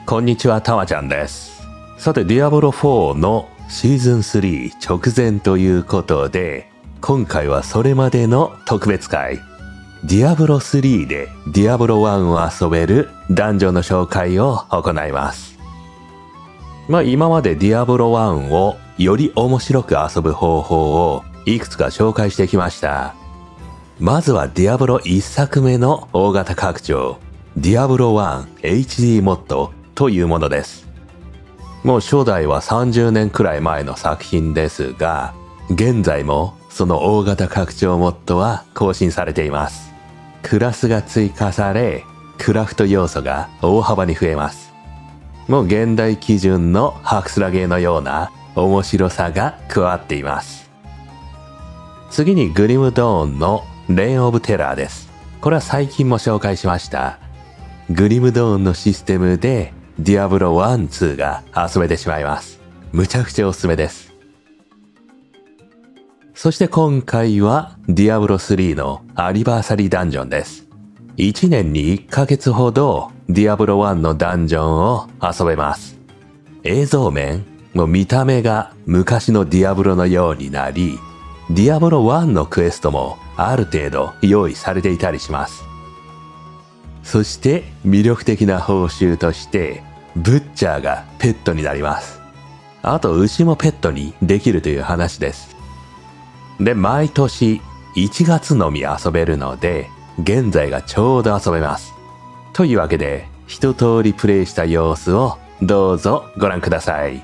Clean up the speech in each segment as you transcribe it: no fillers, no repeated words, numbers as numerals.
こんにちは、たまちゃんです。さて、ディアブロ4のシーズン3直前ということで、今回はそれまでの特別会、ディアブロ3でディアブロ1を遊べるダンジョンの紹介を行います。今までディアブロ1をより面白く遊ぶ方法をいくつか紹介してきました。まずはディアブロ1作目の大型拡張、ディアブロ1 HD モッドというものです。もう初代は30年くらい前の作品ですが、現在もその大型拡張モッドは更新されています。クラスが追加され、クラフト要素が大幅に増えます。もう現代基準のハクスラゲーのような面白さが加わっています。次にグリムドーンのレインオブテラーです。これは最近も紹介しました。グリムドーンのシステムでディアブロ1、2が遊べてしまいます。むちゃくちゃおすすめです。そして今回はディアブロ3のアニバーサリーダンジョンです。1年に1ヶ月ほどディアブロ1のダンジョンを遊べます。映像面の見た目が昔のディアブロのようになり、ディアブロ1のクエストもある程度用意されていたりします。そして魅力的な報酬としてブッチャーがペットになります。あと牛もペットにできるという話です。で、毎年1月のみ遊べるので、現在がちょうど遊べます。というわけで、一通りプレイした様子をどうぞご覧ください。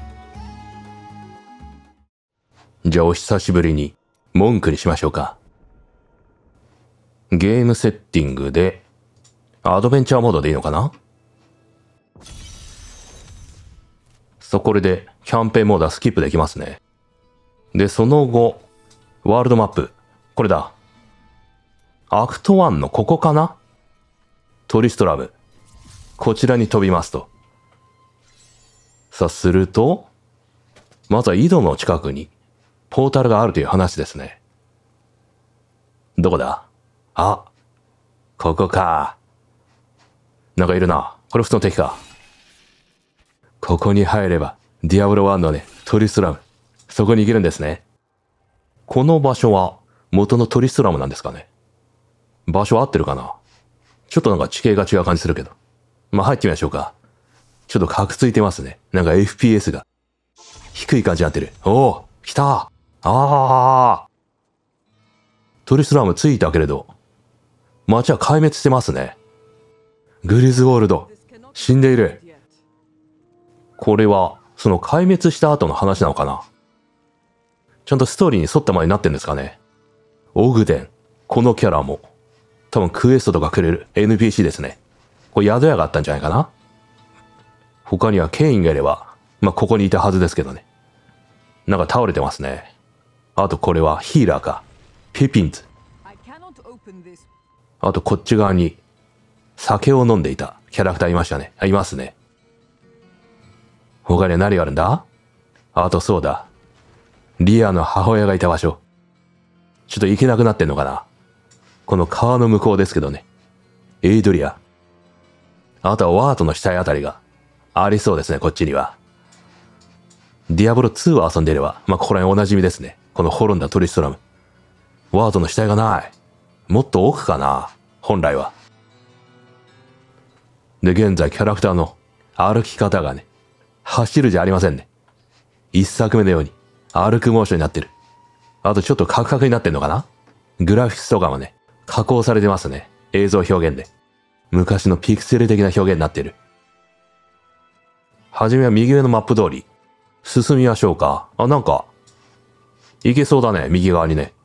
じゃあお久しぶりに文句にしましょうか。ゲームセッティングでアドベンチャーモードでいいのかな？これでキャンペーンモードはスキップできますね。で、その後、ワールドマップ。これだ。アクト1のここかな？トリストラム。こちらに飛びますと。さあ、すると、まずは井戸の近くにポータルがあるという話ですね。どこだ？あ、ここか。なんかいるな。これ普通の敵か。ここに入れば、ディアブロ1のね、トリストラム。そこに行けるんですね。この場所は元のトリストラムなんですかね。場所合ってるかな？ちょっとなんか地形が違う感じするけど。入ってみましょうか。ちょっとカクついてますね。なんか FPS が低い感じになってる。おお、来た。トリストラムついたけれど、街は壊滅してますね。グリズウォールド、死んでいる。これは、その壊滅した後の話なのかな？ちゃんとストーリーに沿ったままになってんですかね。オグデン。このキャラも、多分クエストとかくれる NPC ですね。これ宿屋があったんじゃないかな？他にはケインがいれば、ここにいたはずですけどね。なんか倒れてますね。あとこれはヒーラーか。ピピンズ。あとこっち側に、酒を飲んでいたキャラクターいましたね。いますね。他には何があるんだ？あとそうだ。リアの母親がいた場所。ちょっと行けなくなってんのかな？この川の向こうですけどね。エイドリア。あとはワートの死体あたりがありそうですね、こっちには。ディアブロ2を遊んでいれば、ここら辺お馴染みですね。この滅んだトリストラム。ワートの死体がない。もっと奥かな？本来は。で、現在キャラクターの歩き方がね、走るじゃありませんね。一作目のように歩くモーションになってる。あとちょっとカクカクになってんのかな？グラフィックスとかもね、加工されてますね。映像表現で。昔のピクセル的な表現になってる。はじめは右上のマップ通り。進みましょうか。なんか、行けそうだね、右側にね。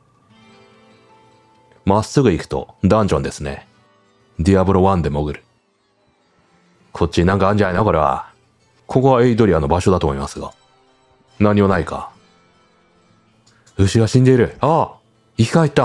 まっすぐ行くとダンジョンですね。ディアブロ1で潜る。こっちなんかあんじゃないのこれは。ここはエイドリアの場所だと思いますが。何もないか。牛が死んでいる。生き返った。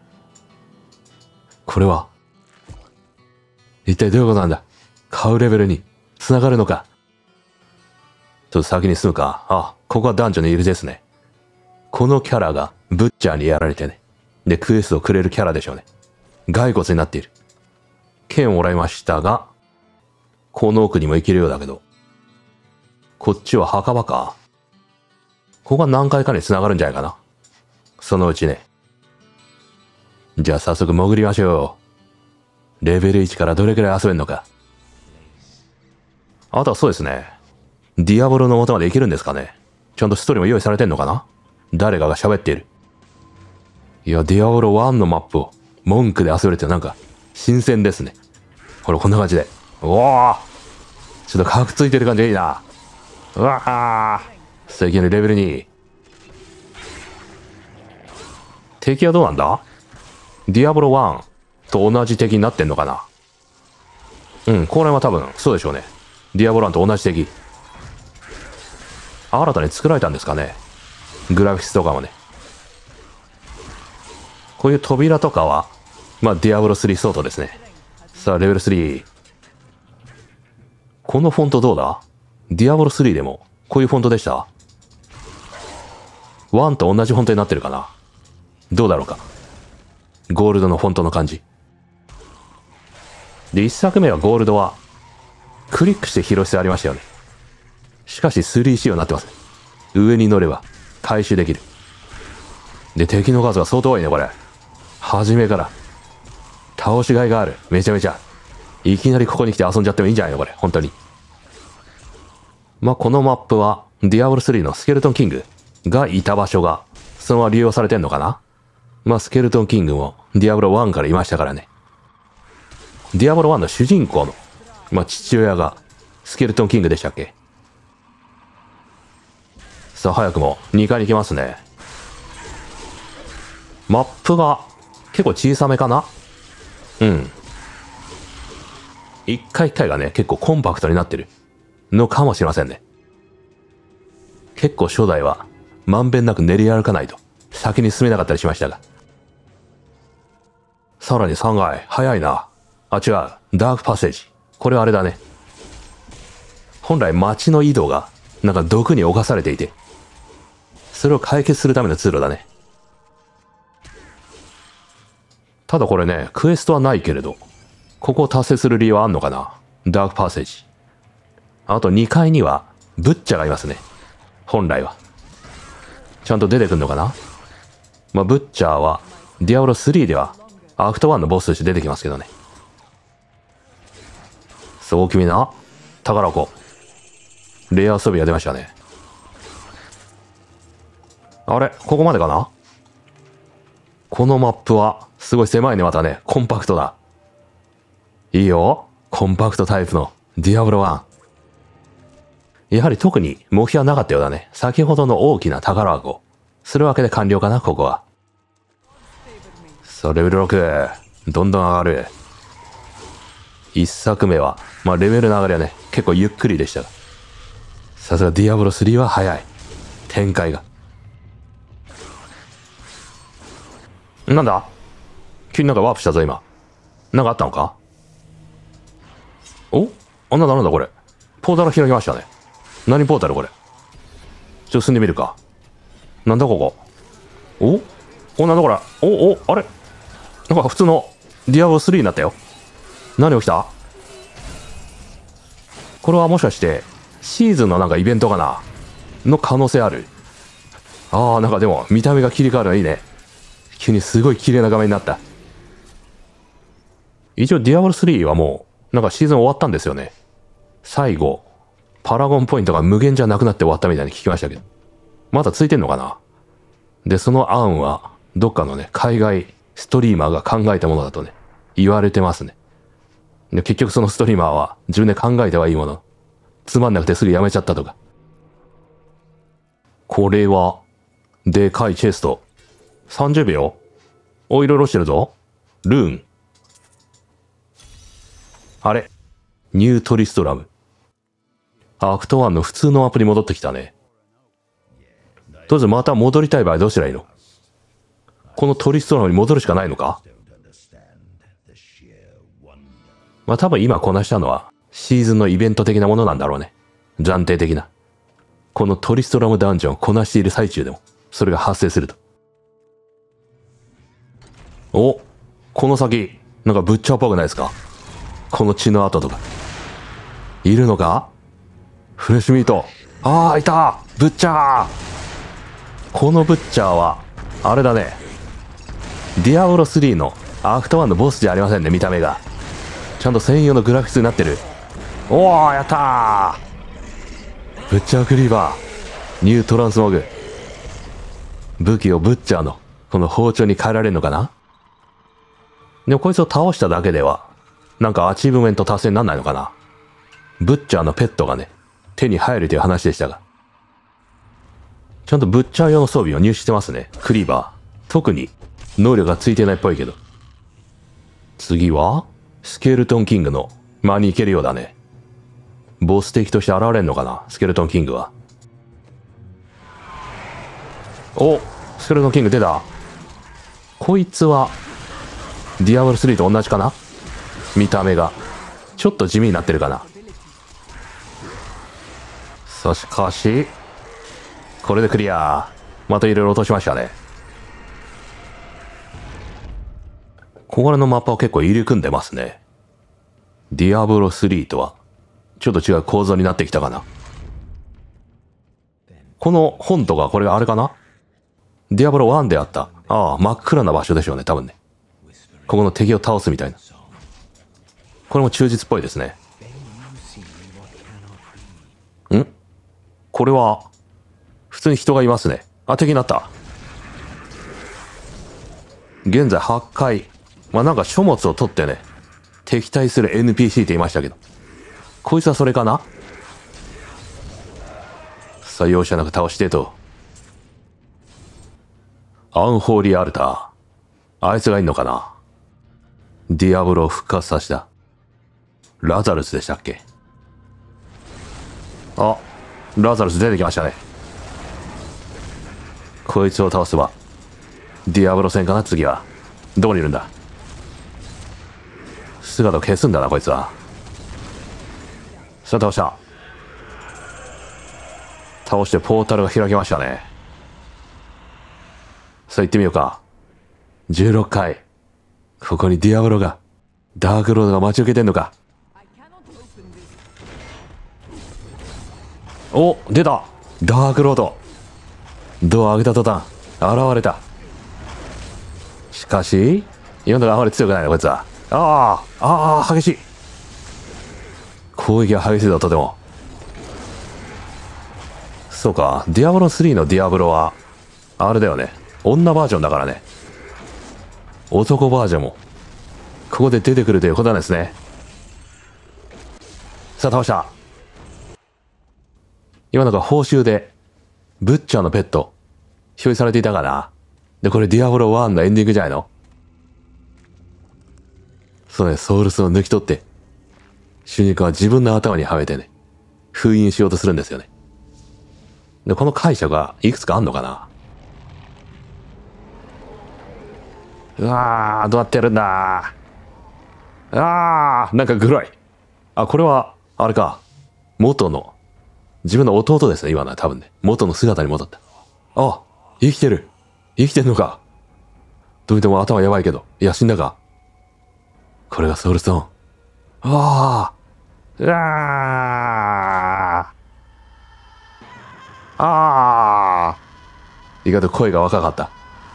これは。一体どういうことなんだ？買うレベルに繋がるのか。ちょっと先に進むか。ここはダンジョンの入りですね。このキャラがブッチャーにやられてね。で、クエストをくれるキャラでしょうね。骸骨になっている。剣をもらいましたが、 この奥にも行けるようだけど。こっちは墓場か。ここは何回かに繋がるんじゃないかな。そのうちね。じゃあ早速潜りましょう。レベル1からどれくらい遊べんのか。あとはそうですね。ディアボロの元まで行けるんですかね。ちゃんとストーリーも用意されてんのかな。誰かが喋っている。いや、ディアボロ1のマップを文句で遊べるってなんか新鮮ですね。ほら、こんな感じで。おお、ちょっとカクついてる感じがいいな。うわあ、素敵なレベル2。敵はどうなんだ。ディアボロ1と同じ敵になってんのかな。うん、これは多分そうでしょうね。ディアボロ1と同じ敵。新たに作られたんですかね。グラフィックスとかもね。こういう扉とかは、まあ、ディアボロ3相当ですね。さあ、レベル3。このフォントどうだ。ディアボロ3でも、こういうフォントでした。1と同じフォントになってるかな。どうだろうか。ゴールドのフォントの感じ。で、1作目はゴールドは、クリックして拾う必要ありましたよね。しかし 3 仕様になってます。上に乗れば、回収できる。で、敵の数が相当多いね、これ。初めから。倒しがいがある。めちゃめちゃ。いきなりここに来て遊んじゃってもいいんじゃないのこれ。本当に。まあ、このマップは、ディアボロ3のスケルトンキングがいた場所が、そのまま利用されてんのかな。まあ、スケルトンキングも、ディアボロ1からいましたからね。ディアボロ1の主人公の、まあ、父親が、スケルトンキングでしたっけ。さあ、早くも2階に行きますね。マップが結構小さめかな。うん。一回一回がね、結構コンパクトになってるのかもしれませんね。結構初代はまんべんなく練り歩かないと先に進めなかったりしましたが。さらに3階、早いな。あ、違う。ダークパッセージ。これはあれだね。本来街の移動がなんか毒に侵されていて、それを解決するための通路だね。ただこれね、クエストはないけれど、ここを達成する理由はあんのかな。ダークパッセージ。あと2階には、ブッチャがいますね。本来は。ちゃんと出てくんのかな。まあ、ブッチャーは、ディアボロ3では、アクト1のボスとして出てきますけどね。そう君な。宝箱。レア装備が出ましたね。あれここまでかな。このマップは、すごい狭いね、またね。コンパクトだ。いいよ。コンパクトタイプのディアボロ1。やはり特に目標はなかったようだね。先ほどの大きな宝箱。するわけで完了かな、ここは。さあ、レベル6。どんどん上がる。一作目は、まあ、レベルの上がりはね、結構ゆっくりでしたが。さすがディアボロ3は早い。展開が。なんだ急になんかワープしたぞ、今。なんかあったのか。おなんだこれ。ポータル開きましたね。何ポータルこれ。ちょっと進んでみるか。なんだここ。なんだこれ。あれなんか普通のディアボロ3になったよ。何起きた。これはもしかして、シーズンのなんかイベントかなの可能性ある。なんかでも見た目が切り替わるのいいね。急にすごい綺麗な画面になった。一応ディアボロ3はもう、なんかシーズン終わったんですよね。最後、パラゴンポイントが無限じゃなくなって終わったみたいに聞きましたけど。まだついてんのかな。で、その案は、どっかのね、海外ストリーマーが考えたものだとね、言われてますね。で、結局そのストリーマーは自分で考えてはいいもの。つまんなくてすぐやめちゃったとか。これは、でかいチェスト。30秒いろいろしてるぞ。ルーン。あれニュートリストラム。アクト1の普通のアプリ戻ってきたね。とりあえずまた戻りたい場合どうしたらいいの。このトリストラムに戻るしかないのか。まあ多分今こなしたのはシーズンのイベント的なものなんだろうね。暫定的な。このトリストラムダンジョンをこなしている最中でもそれが発生すると。この先なんかブッチャーっぽくないですか。この血の跡とか。 いるのか？フレッシュミート。ああ、いた！ブッチャー！このブッチャーは、あれだね。ディアブロ3のアクト1のボスじゃありませんね、見た目が。ちゃんと専用のグラフィックスになってる。おー、やったー！ブッチャークリーバー。ニュートランスモグ。武器をブッチャーの、この包丁に変えられるのかな？でもこいつを倒しただけでは、なんかアチーブメント達成になんないのかな？ブッチャーのペットがね、手に入るという話でしたが。ちゃんとブッチャー用の装備を入手してますね。クリーバー。特に能力がついてないっぽいけど。次はスケルトンキングの間に行けるようだね。ボス敵として現れるのかな、スケルトンキングは。お、スケルトンキング出た。こいつはディアブロ3と同じかな？見た目がちょっと地味になってるかな。しかしこれでクリア。またいろいろ落としましたね。ここらのマップは結構入り組んでますね。ディアブロ3とはちょっと違う構造になってきたかな。この本とかこれがあれかな？ディアブロ1であった。ああ、真っ暗な場所でしょうね、多分ね。ここの敵を倒すみたいな。これも忠実っぽいですね。ん？これは普通に人がいますね。あ、敵になった。現在8回。まあ、なんか書物を取ってね、敵対する NPC って言いましたけど。こいつはそれかな？さあ、容赦なく倒してと。アンホーリーアルター。あいつがいんのかな？ディアブロを復活させた。ラザルスでしたっけ？あ、ラザルス出てきましたね。こいつを倒せば、ディアブロ戦かな、次は。どこにいるんだ？姿を消すんだな、こいつは。さあ、倒した。倒してポータルが開きましたね。さあ、行ってみようか。16回。ここにディアブロが、ダークロードが待ち受けてんのか。お、出た！ダークロード。ドア開けた途端、現れた。しかし、今のところあまり強くないな、こいつは。激しい。攻撃が激しいぞ、とても。そうか、ディアブロ3のディアブロは、あれだよね。女バージョンだからね。男バージョンも、ここで出てくるということなんですね。さあ、倒した。今のが報酬で、ブッチャーのペット、表示されていたかな。で、これディアブロ1のエンディングじゃないの？そうね、ソウルスを抜き取って、主人公は自分の頭にはめてね、封印しようとするんですよね。で、この解釈がいくつかあんのかな。うわー、どうなってるんだー。なんかグロい。あ、これは、あれか。元の、自分の弟ですね、今のは多分ね。元の姿に戻った。あ、生きてる。生きてんのか。どう見ても頭やばいけど。いや、死んだか。これがソウルストーン。意外と声が若かった。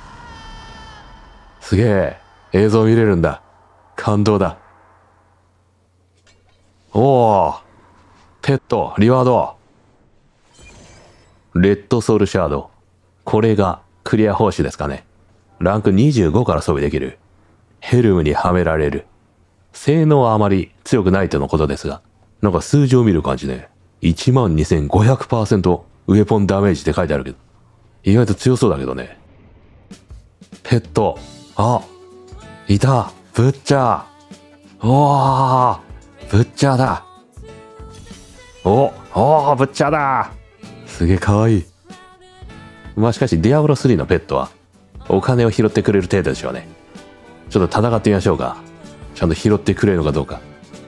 すげえ。映像見れるんだ。感動だ。おー。ペット、リワード。レッドソウルシャード。これがクリア報酬ですかね。ランク25から装備できる。ヘルムにはめられる。性能はあまり強くないとのことですが、なんか数字を見る感じね。12,500% ウェポンダメージって書いてあるけど、意外と強そうだけどね。ペット。あ、いた。ブッチャー。おー、ブッチャーだ。おー、ブッチャーだ。すげえかわいい。まあしかしディアブロ3のペットはお金を拾ってくれる程度でしょうね。ちょっと戦ってみましょうか。ちゃんと拾ってくれるのかどうか。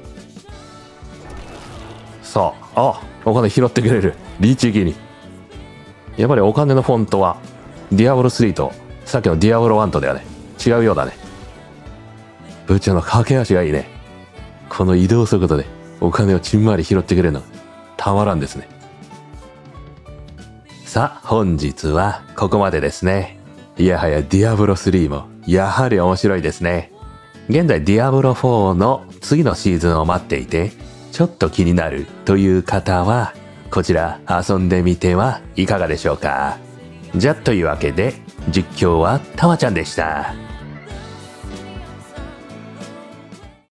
さあ、お金拾ってくれる。リーチ気に。やっぱりお金のフォントはディアブロ3とさっきのディアブロ1とではね、違うようだね。ブッチャーの駆け足がいいね。この移動速度でお金をちんまり拾ってくれるのたまらんですね。さあ、本日はここまでですね。いやはやディアブロ3もやはり面白いですね。現在ディアブロ4の次のシーズンを待っていて、ちょっと気になるという方は、こちら遊んでみてはいかがでしょうか。じゃあというわけで、実況はたまちゃんでした。